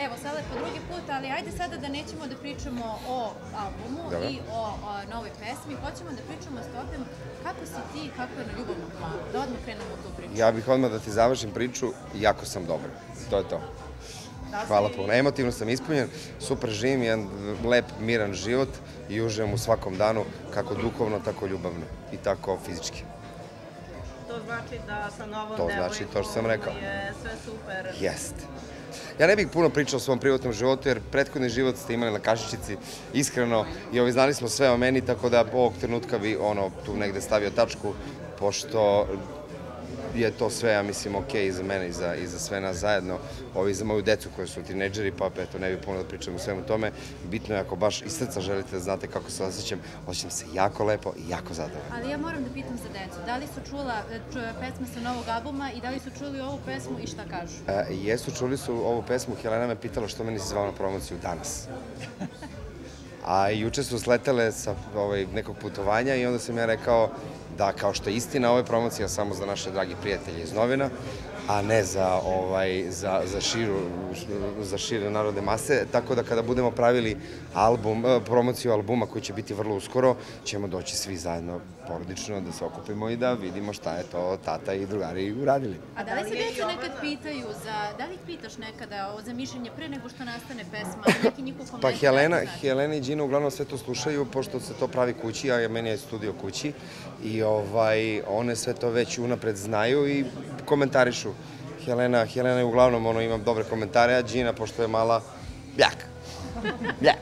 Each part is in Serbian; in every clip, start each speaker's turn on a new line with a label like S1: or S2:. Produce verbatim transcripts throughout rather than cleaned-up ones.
S1: Evo, sada po drugi put, ali ajde sada da nećemo da pričamo o albumu i o novoj pesmi. Hoćemo da pričamo s tobom kako si ti i kako je na ljubavnom planu. Da odmah krenemo u tu priču.
S2: Ja bih odmah da ti završim priču, jako sam dobar. To je to. Hvala puno. Emotivno sam ispunjen, super živim, jedan lep, miran život i uživam u svakom danu, kako duhovno, tako ljubavno i tako fizički.
S3: To znači da sa novom devojkom je sve super?
S2: Jeste. Ja ne bih puno pričao o svom privatnom životu, jer prethodni život ste imali na kašičici, iskreno, i znali smo sve o meni, tako da ovog trenutka bi tu negde stavio tačku, pošto je to sve, ja mislim, okej i za mene i za sve nas zajedno, i za moju decu koji su tinejdžeri, pa eto, ne bih puno da pričam o svemu tome. Bitno je, ako baš iz srca želite da znate kako se osjećam, osjećam se jako lepo i jako zadovoljno.
S1: Ali ja moram da pitam za decu, da li su čula pesmu sa novog albuma i da li su čuli ovu pesmu i šta kažu?
S2: Jesu, čuli su ovu pesmu, Helena me pitala što meni si zvao na promociju danas. A juče su sletele sa nekog putovanja i onda sam ja rekao da, kao što je istina, ova je promocija samo za naše dragi prijatelje iz novina, a ne za šire narodne mase, tako da kada budemo pravili promociju albuma koji će biti vrlo uskoro, ćemo doći svi zajedno porodično da se okupimo i da vidimo šta je to tata i drugari uradili.
S1: A da li se deca nekad pitaju, da li ih pitaš nekada za mišljenje pre nego što nastane pesma, neki njihov komentar?
S2: Pa Helena i Đina uglavnom sve to slušaju, pošto se to pravi kući, a meni je studio kući, i one sve to već unapred znaju i komentarišu. Helena je uglavnom, ima dobre komentare, a Đina, pošto je mala, bljak. Bljak.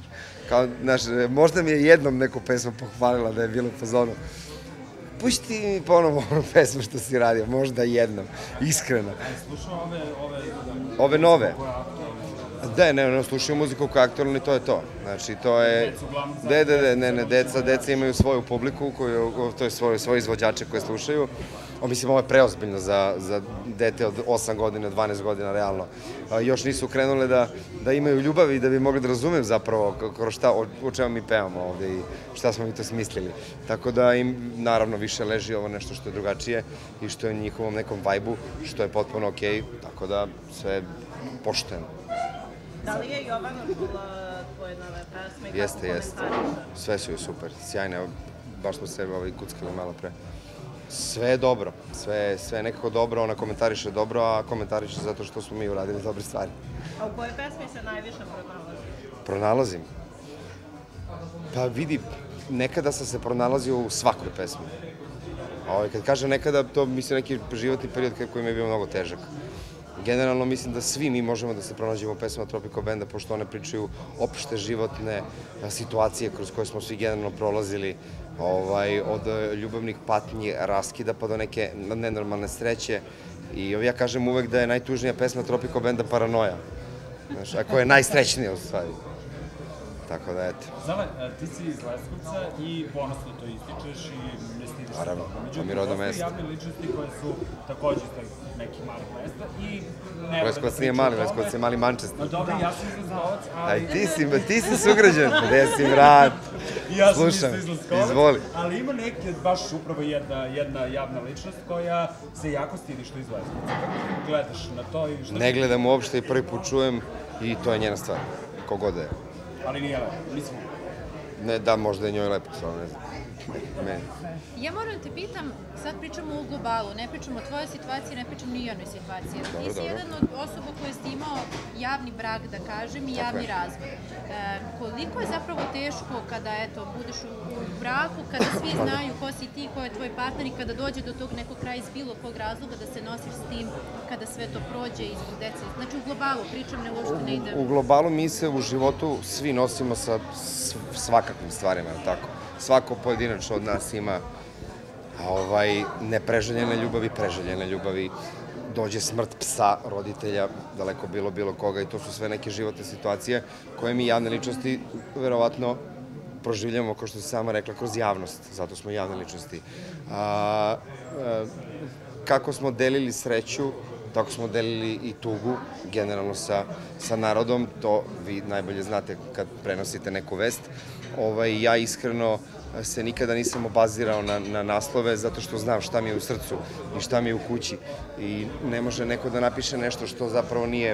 S2: Možda mi je jednom neku pesmu pohvalila da je bilo u fazonu. Pušti mi ponovo onu pesmu što si radio, možda jednom, iskreno.
S4: Slušao ove...
S2: Ove nove? Da, ne, slušaju muziku koja je aktualna i to je to. Znači, to je... Da, da, ne, ne, deca imaju svoju publiku, to je svoje izvođače koje slušaju. Mislim, ovo je preozbiljno za dete od osam godina, dvanaest godina, realno. Još nisu krenule da imaju ljubav i da bi mogli da razumem zapravo o čemu mi pevamo ovde i šta smo mi to smislili. Tako da im, naravno, više leži ovo nešto što je drugačije i što je njihovom nekom vajbu, što je potpuno okej, tako da sve poštujemo.
S3: Da li je Jovana čula tvoje nove pesme i kako
S2: Jeste,
S3: komentariše?
S2: jeste. Sve su joj super, sjajne. Baš smo se kuckali malo pre. Sve je dobro, sve je nekako dobro, ona komentariše dobro, a komentariše zato što smo mi uradili dobre stvari.
S3: A u kojoj pesmi se najviše pronalazi?
S2: Pronalazim? Pa vidi, nekada sam se pronalazio u svakoj pesmi. Kad kažem nekada, to mislim neki životni period koji mi je bio mnogo težak. Generalno mislim da svi mi možemo da se pronađemo u pesmama Tropico Benda, pošto one pričaju opšte životne situacije kroz koje smo svi generalno prolazili, od ljubavnih patnji, raskida pa do neke nenormalne sreće. I ja kažem uvek da je najtužnija pesma Tropico Benda Paranoja, koja je najsrećnija u stvari. Tako da, eto.
S4: Zale, ti si iz Leskovca i ponosno to ističeš i ne stidiš se.
S2: Naravno, to mi je rodno mesto.
S4: Međutim, postoje javne ličnosti koje su takođe iz nekih malih mesta i...
S2: Leskovac nije mali, Leskovac je mali Manchester.
S4: Dobro, ja sam iz Leskovac, ali...
S2: Ti si sugrađan, gde si vrat?
S4: Ja sam isto iz Leskovac,
S2: izvoli.
S4: ali ima neke, baš upravo jedna javna ličnost koja se jako stidi što iz Leskovca. Kako gledaš na to i što...
S2: Ne gledam uopšte i prvi put čujem i to je njena stvar, kogod da je.
S4: Ali nije lepo, mislim.
S2: Ne, da, možda je njoj lepo, samo ne znam. Meni.
S1: Ja moram da te pitam, sad pričamo u globalu, ne pričamo o tvojoj situaciji, ne pričamo ni o jednoj situaciji. Ti si jedan od osoba koja si imao javni brak, da kažem, i javni razvod. Koliko je zapravo teško kada, eto, budeš u braku, kada svi znaju ko si ti, ko je tvoj partner i kada dođe do tog nekog kraja iz bilo kog razloga da se nosiš s tim kada sve to prođe izbog dece? Znači u globalu, pričam, ne uopšte ne ide...
S2: U globalu mi se u životu svi nosimo sa svakakvim stvarima, tako? Svako pojedinačno od nas ima nepreželjene ljubavi, preželjene ljubavi, dođe smrt psa, roditelja, daleko bilo bilo koga i to su sve neke životne situacije koje mi javne ličnosti verovatno proživljamo, kao što si sama rekla, kroz javnost, zato smo javne ličnosti. Kako smo delili sreću, tako smo delili i tugu, generalno sa narodom, to vi najbolje znate kad prenosite neku vest. Ja iskreno se nikada nisam obazirao na naslove zato što znam šta mi je u srcu i šta mi je u kući i ne može neko da napiše nešto što zapravo nije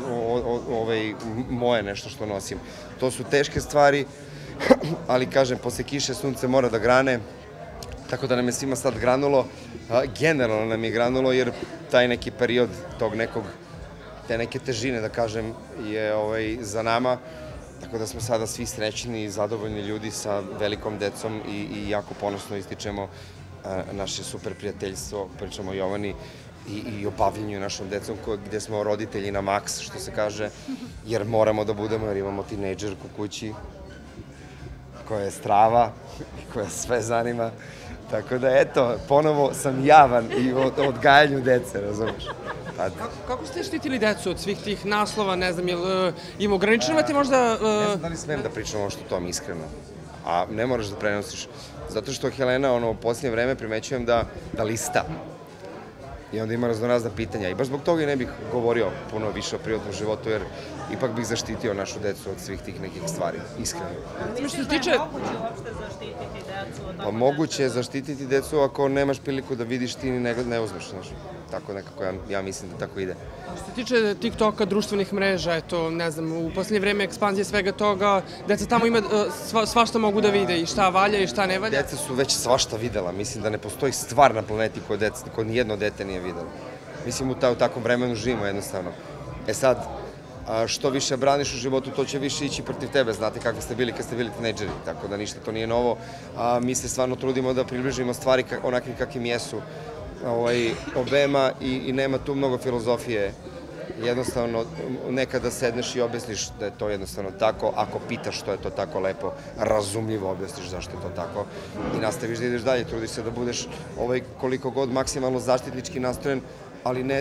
S2: moje nešto što nosim. To su teške stvari, ali kažem, posle kiše sunce mora da grane, tako da nam je svima sad granulo, generalno nam je granulo jer taj neki period tog nekog, te neke težine, da kažem, je za nama. Tako da smo sada svi srećni i zadovoljni ljudi sa velikom decom i jako ponosno ističemo naše super prijateljstvo, pričamo o Jovani i o bavljenju našom decom gde smo roditelji na maks, što se kaže, jer moramo da budemo, jer imamo tinejdžerku kući koja je strava i koja sve zanima. Tako da, eto, ponovo sam javan i o odgajanju dece, razumeš?
S5: Kako ste štitili decu od svih tih naslova, ne znam, im ograničavate možda...
S2: Ne znam da li smem da pričam ovo što tom iskreno, a ne moraš da prenosiš. Zato što Helena, ono, u posljednje vreme primećujem da lista i onda ima raznorazna pitanja i baš zbog toga i ne bih govorio puno više o privatnom životu, jer ipak bih zaštitio našu decu od svih tih nekih stvari, iskreno.
S3: Misliš da je moguće uopšte zaštititi decu od toga?
S2: Moguće je zaštititi decu ako nemaš priliku da vidiš ti ni ne uzmeš, znaš. Tako nekako ja mislim da tako ide.
S5: Što se tiče TikToka, društvenih mreža, eto, ne znam, u posljednje vreme ekspanzije svega toga, deca tamo ima svašta mogu da vide i šta valja i šta ne valja.
S2: Deca su već svašta videla, mislim da ne postoji stvar na planeti koju nijedno dete nije videlo. Mislim, u takvom vremenu živimo jednostavno. E sad, što više braniš u životu, to će više ići protiv tebe, znate kakvi ste bili kad ste bili tinejdžeri, tako da ništa to nije novo. Mi se stvarno trudimo da približimo stvari onakvim kakvim jesu obema i nema tu mnogo filozofije. Jednostavno, nekada sedneš i objasniš da je to jednostavno tako, ako pitaš što je to tako lepo, razumljivo objasniš zašto je to tako i nastaviš da ideš dalje, trudiš se da budeš koliko god maksimalno zaštitnički nastrojen, ali ne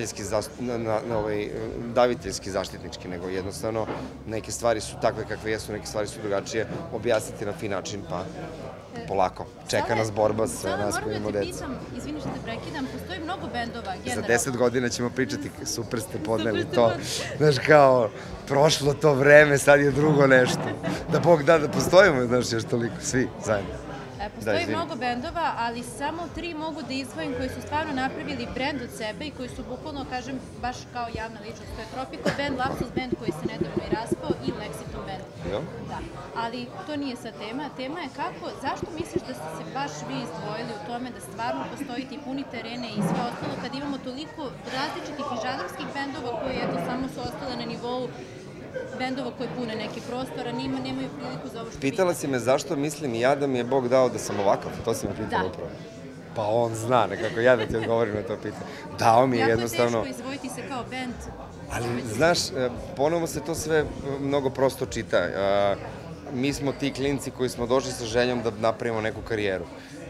S2: daviteljski zaštitnički, nego jednostavno neke stvari su takve kakve jesu, neke stvari su drugačije, objasniti na fin način, pa polako. Čeka nas borba sve nas koji imamo decu.
S1: Samo moram da te pitam, izvini što te prekidam, postoji mnogo bendova, generalno.
S2: Za deset godina ćemo pričati, super ste podneli to, znaš kao, prošlo to vreme, sad je drugo nešto. Da Bog da da postojimo, znaš, još toliko, svi zajedno.
S1: Postoji mnogo bendova, ali samo tri mogu da izdvojim koji su stvarno napravili brend od sebe i koji su bukvalno, kažem, baš kao javna ličnost. To je Tropico band, Lapsus band koji se nedavno i raspao i Lexington band. Da, ali to nije sad tema. Tema je kako, zašto misliš da ste se baš vi izdvojili u tome da stvarno postoji ti puni terene i sve ostalo kad imamo toliko različitih i žanrskih bendova koji, eto, samo su ostale na nivou bendova koji pune neke prostora, nemaju priliku za ovo što...
S2: Pitala si me zašto mislim i ja da mi je Bog dao da sam ovakav, to si me pitala upravo. Pa on zna, nekako ja da ti odgovorim na to pitanje. Dao mi je jednostavno...
S1: Jako je teško izvojiti se kao bend.
S2: Ali, znaš, ponovo se to sve mnogo prosto čita. Mi smo ti klinci koji smo došli sa željom da napravimo neku karijeru.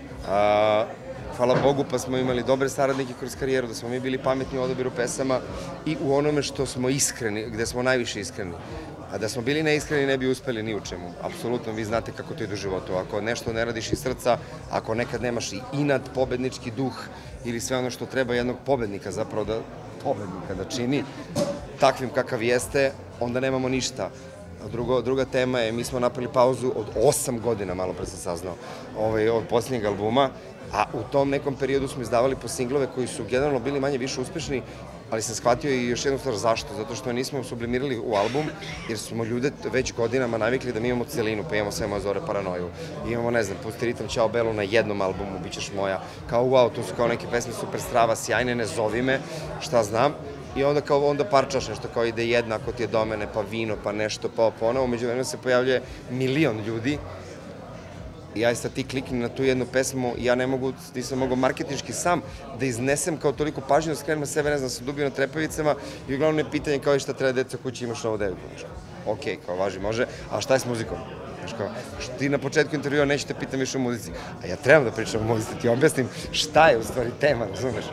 S2: Hvala Bogu, pa smo imali dobre saradnike kroz karijeru, da smo mi bili pametni u odabiru pesama i u onome što smo iskreni, gde smo najviše iskreni. A da smo bili neiskreni ne bi uspeli ni u čemu. Apsolutno, vi znate kako to ide u životu. Ako nešto ne radiš iz srca, ako nekad nemaš i inat, pobednički duh ili sve ono što treba jednog pobednika zapravo da pobednika da čini, takvim kakav jeste, onda nemamo ništa. Druga tema je, mi smo napravili pauzu od osam godina, malo pre sam saznao, od posljednjeg albuma, a u tom nekom periodu smo izdavali po singlove koji su generalno bili manje više uspešni, ali sam shvatio i još jednu stvar zašto, zato što nismo sublimirali u album, jer smo ljude već godinama navikli da mi imamo celinu, pa imamo Sve moje zore, Paranoju, imamo, ne znam, Pusti ritam, Ćao Belu na jednom albumu, Bićeš moja, kao wow, tu su kao neke pesme super strava, sjajne, ne zovi me, šta znam, i onda kao onda parčaš nešto, kao ide jedna, ako ti je do mene, pa vino, pa nešto, pa ponovo, među vremena se pojavljuje milion ljudi. I ja sad ti klikni na tu jednu pesmu i ja ne mogu, nisam mogao marketinški sam da iznesem kao toliko pažnju, da skrenem na sebe, ne znam, sam dubio na trepavicama i uglavnom je pitanje kao i šta treba deca kući imaš novu devojku. Ok, kao važi, može, a šta je s muzikom? Ti na početku intervjua nećete pitam više o muzici, a ja trebam da pričam o muzici, ti objasnim šta je u stvari tema, razumeš?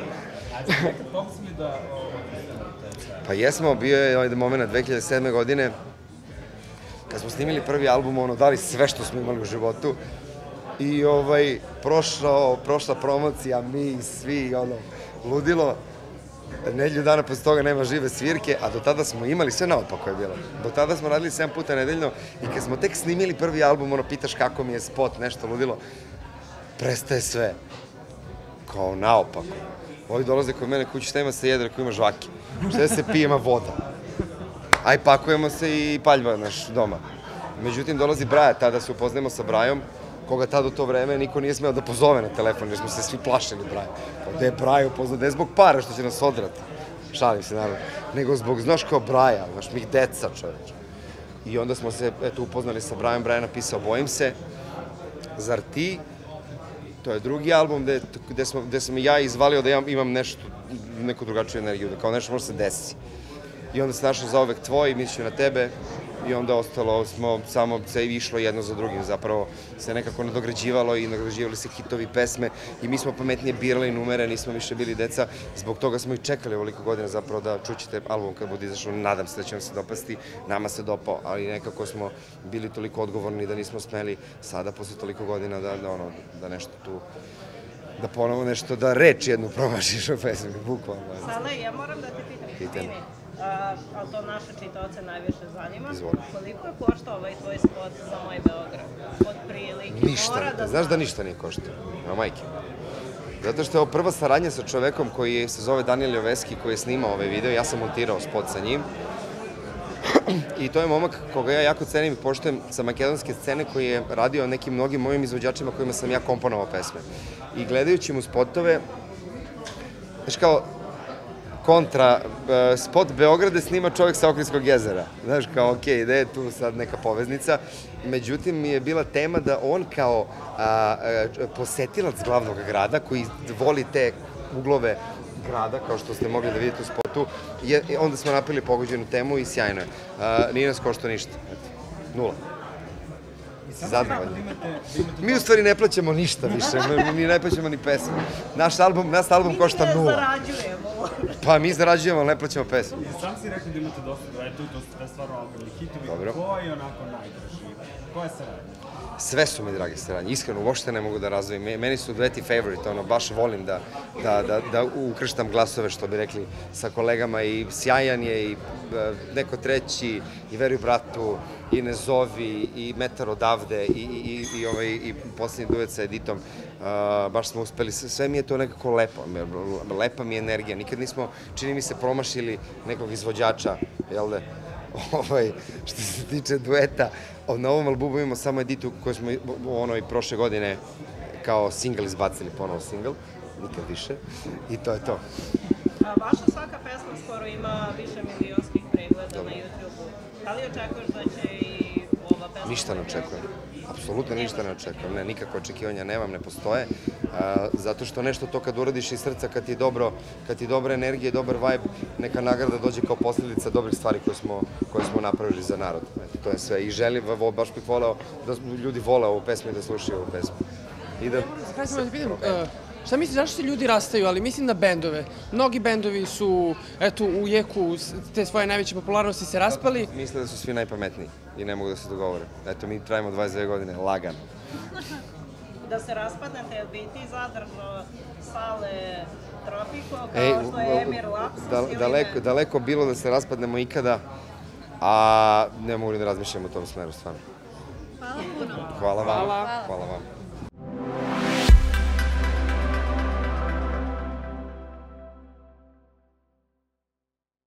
S2: Pa jesmo, bio je ovaj moment dve hiljade sedme godine, kad smo snimili prvi album, ono, dali sve što smo imali u životu i prošla promocija, mi svi, ono, ludilo Nedelju dana posle toga nema žive svirke, a do tada smo imali, sve naopako je bilo. Do tada smo radili sedam puta nedeljno i kad smo tek snimili prvi album, ono, pitaš kako mi je spot, nešto ludilo, prestaje sve. Kao naopako. Ovi dolaze kod mene kući, šta ima se jedre, ko ima žvake. Šta da se pije, ima voda. Aj, pakujemo se i paljba naš doma. Međutim, dolazi Braja, tada se upoznajemo sa Brajom, koga tada u to vreme niko nije smeo da pozove na telefon, jer smo se svi plašili Braja. Gde je Braja upoznao, ne zbog para što će nas odrati, šalim se naravno, nego zbog, znaš, kao Braja, znaš, mi deca, čoveč. I onda smo se, eto, upoznali sa Brajom, Braja napisao Bojim se, Zar ti? To je drugi album gde sam i ja izvalio da ja imam nešto, neku drugačiju energiju, da kao nešto može se desi. I onda se našao Zauvek tvoj, misliš na tebe, i onda ostalo smo, samo se išlo jedno za drugim, zapravo se nekako nadograđivalo i nadograđivali se hitovi, pesme i mi smo pametnije birali numere, nismo više bili deca, zbog toga smo i čekali ovoliko godina zapravo da čućete album kad bude izašao, nadam se da će vam se dopasti, nama se dopao, ali nekako smo bili toliko odgovorni da nismo smeli sada posle toliko godina da nešto tu, da ponovo nešto, da reč jednu promašiš o pesmi, bukvalno.
S3: Sale, ja moram da te pitam, Vini, ali to naše čitaoce najviše zanima. Koliko je koštao ovaj tvoj spot za Moj Beograd? Od prilike.
S2: Ništa. Znaš da ništa nije koštao? Na majke. Zato što je ovo prva saradnja sa čovekom koji se zove Danijel Joveski, koji je snimao ovaj video. Ja sam montirao spot sa njim. I to je momak koga ja jako cenim i poštujem sa makedonske scene, koji je radio nekim mnogim mojim izvođačima kojima sam ja komponovao pesme. I gledajući mu spotove, znaš kao, kontra, spot Beograde snima čovjek sa Ohridskog jezera. Znaš, kao, okej, gde je tu sad neka poveznica. Međutim, mi je bila tema da on kao posetilac glavnog grada, koji voli te uglove grada, kao što ste mogli da vidite u spotu, onda smo napravili pogođenu temu i sjajno je. Nije nas koštao ništa. Nula. Zadovoljno. Mi u stvari ne plaćamo ništa više, mi ne plaćamo ni pesmu. Naš album košta nula.
S3: Mi ne zarađujemo.
S2: Pa mi zarađujemo, ali ne plaćamo pesmu.
S4: Sam si rekao da imate dosta dueta i to su stvarno ogromni hitovi. Ko je onako najdraži? Ko je saradnja?
S2: Sve su mi drage saradnje, iskreno, uopšte ne mogu da razvojim. Meni su dueti favorite, ono, baš volim da ukrštam glasove, što bi rekli, sa kolegama, i Sjajan je, i Neko treći, i Veruj bratu, i Ne zovi, i Metar odavde, i poslednji duet sa Editom. Baš smo uspeli, sve mi je to nekako lepo, lepa mi je energija. Nikad nismo, čini mi se, promašili nekog izvođača, jel da? Što se tiče dueta, na ovom albumu imamo samo Editu koju smo i prošle godine kao singl izbacili, ponovo singl, nikad više, i to je to.
S3: Vaša svaka pesma skoro ima više milionskih pregleda na YouTube-u. Da li očekuješ da će i ova pesma...
S2: Ništa ne očekujem. Apsolutno ništa ne očekujem. Ne, nikakve očekivanja nemam, ne postoje. Zato što nešto to kad uradiš iz srca, kad ti je dobro, kad ti je dobra energija i dobar vibe, neka nagrada dođe kao posljedica dobrih stvari koje smo napravili za narod. To je sve. I želim, baš bih voleo da ljudi vole ovu pesmu i da slušaju ovu pesmu.
S5: Kraj sam da pitam, šta misliš, zašto se ljudi rastaju, ali mislim na bendove. Mnogi bendovi su, eto, u jeku te svoje najveće popularnosti se raspali.
S2: Misle da su svi najpametniji i ne mogu da se dogovore. Eto, mi trajimo dvadeset dve godine, lagano.
S3: Da se raspadnete, jel bi ti zadržao Sale Tropiko, kao što je Emir Lapsus ili ne?
S2: Daleko bilo da se raspadnemo ikada, a ne mogu da razmišljam u tom smeru, stvarno.
S1: Hvala puno.
S2: Hvala vam. Hvala vam.